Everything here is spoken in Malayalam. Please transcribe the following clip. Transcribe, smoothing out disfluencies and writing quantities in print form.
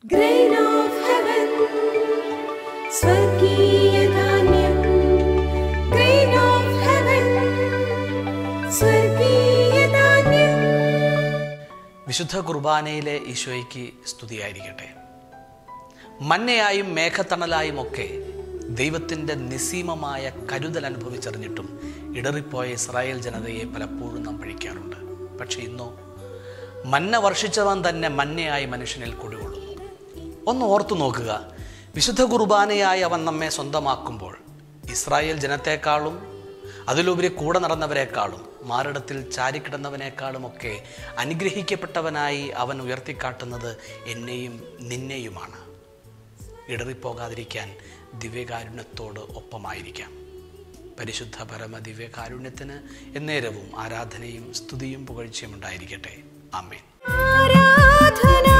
Grain of heaven, Sorgeeya Dhanyam. Grain of heaven, Sorgeeya Dhanyam. വിശുദ്ധ കുർബാനയിലെ ഈശോയ്ക്ക് സ്തുതിയായിരിക്കട്ടെ. മന്നയായും മേഘത്തണലായും ഒക്കെ ദൈവത്തിൻ്റെ നിസ്സീമമായ കരുതൽ അനുഭവിച്ചറിഞ്ഞിട്ടും ഇടറിപ്പോയ ഇസ്രായേൽ ജനതയെ പലപ്പോഴും നാം പഴിക്കാറുണ്ട്. പക്ഷെ ഇന്നോ മന്ന വർഷിച്ചവൻ തന്നെ മന്നയായി മനുഷ്യനിൽ കുടികൊള്ളുന്നു. ഒന്ന് ഓർത്തു നോക്കുക, വിശുദ്ധ കുർബാനയായി അവൻ നമ്മെ സ്വന്തമാക്കുമ്പോൾ ഇസ്രായേൽ ജനത്തെക്കാളും അതിലുപരി കൂടെ നടന്നവരെക്കാളും മാറിടത്തിൽ ചാരിക്കിടന്നവനേക്കാളുമൊക്കെ അനുഗ്രഹിക്കപ്പെട്ടവനായി അവൻ ഉയർത്തിക്കാട്ടുന്നത് എന്നെയും നിന്നെയുമാണ്. ഇടറിപ്പോകാതിരിക്കാൻ ദിവ്യകാരുണ്യത്തോട് ഒപ്പമായിരിക്കാം. പരിശുദ്ധ പരമ ദിവ്യകാരുണ്യത്തിന് എന്നേരവും ആരാധനയും സ്തുതിയും പുകഴ്ചയും ഉണ്ടായിരിക്കട്ടെ. ആമേൻ.